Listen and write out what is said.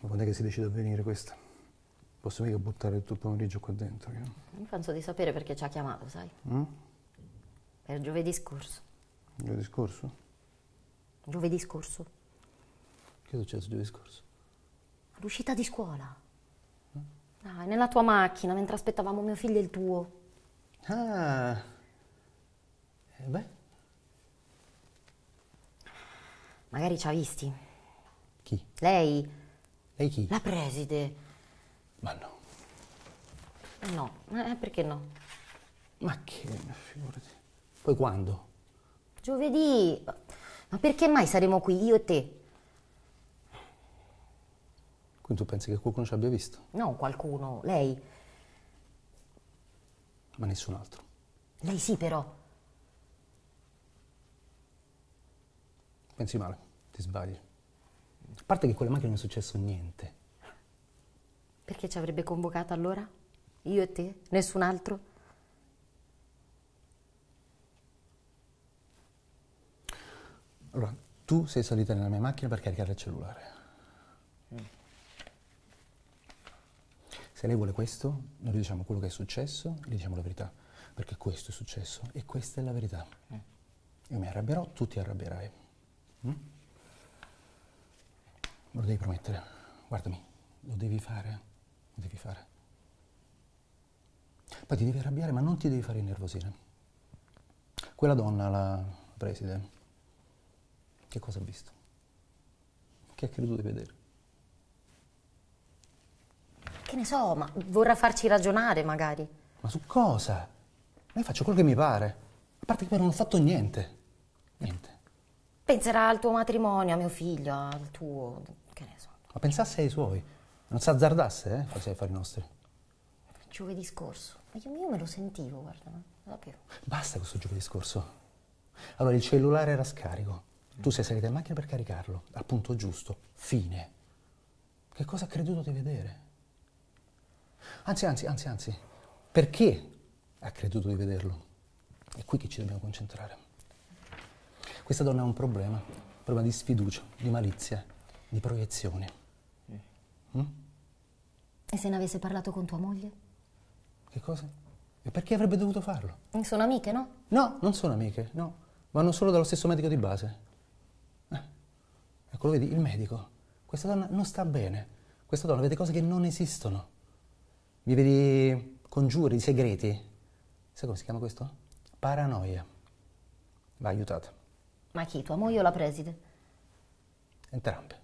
quando è che si decide a venire questa? Posso mica buttare tutto il pomeriggio qua dentro, io. Non penso di sapere perché ci ha chiamato, sai? Per giovedì scorso. Giovedì scorso? Giovedì scorso. Che è successo giovedì scorso? L'uscita di scuola. Dai, nella tua macchina, mentre aspettavamo mio figlio e il tuo. Ah! Beh. Magari ci ha visti. Chi? Lei. Lei chi? La preside. Ma no. No, perché no? Ma che, figurati. Poi quando? Giovedì. Ma perché mai saremo qui, io e te? Quindi tu pensi che qualcuno ci abbia visto? No, qualcuno. Lei. Ma nessun altro. Lei sì, però. Pensi male, ti sbagli. A parte che con le macchine non è successo niente. Perché ci avrebbe convocata allora? Io e te? Nessun altro? Allora, tu sei salita nella mia macchina per caricare il cellulare. Se lei vuole questo, noi le diciamo quello che è successo e le diciamo la verità. Perché questo è successo e questa è la verità. Io mi arrabbierò, tu ti arrabbierai. Me lo devi promettere. Guardami, lo devi fare. Lo devi fare. Poi ti devi arrabbiare, ma non ti devi fare innervosire. Quella donna, la preside, che cosa ha visto? Che ha creduto di vedere? Che ne so, ma vorrà farci ragionare magari. Ma su cosa? Ma io faccio quello che mi pare. A parte che poi non ho fatto niente. Niente. Penserà al tuo matrimonio, a mio figlio, al tuo... che ne so. Ma pensasse ai suoi. Non si azzardasse, facesse i affari nostri. Giovedì scorso. Ma io me lo sentivo, guarda, non lo sapevo. Basta questo giovedì scorso. Allora, il cellulare era scarico. Tu sei salita in macchina per caricarlo. Al punto giusto. Fine. Che cosa ha creduto di vedere? Anzi. Perché ha creduto di vederlo? È qui che ci dobbiamo concentrare. Questa donna ha un problema di sfiducia, di malizia, di proiezioni. E se ne avesse parlato con tua moglie? Che cosa? E perché avrebbe dovuto farlo? Sono amiche, no? No, non sono amiche, no. Vanno solo dallo stesso medico di base. Ecco, lo vedi, il medico. Questa donna non sta bene. Questa donna vede cose che non esistono. Vive di congiuri, di segreti. Sai come si chiama questo? Paranoia. Va aiutata. Ma chi, tua moglie o la preside? Entrambe.